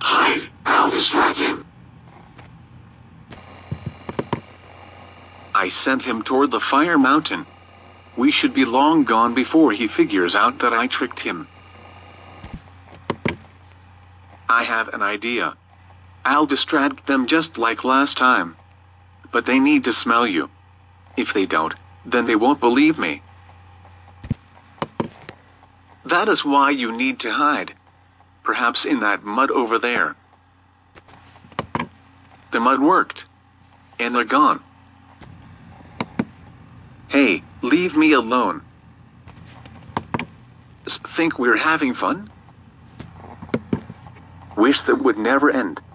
Hide, I'll distract him. I sent him toward the fire mountain. We should be long gone before he figures out that I tricked him. I have an idea. I'll distract them just like last time. But they need to smell you. If they don't, then they won't believe me. That is why you need to hide. Perhaps in that mud over there. The mud worked. And they're gone. Hey, leave me alone. Think we're having fun? Wish that would never end.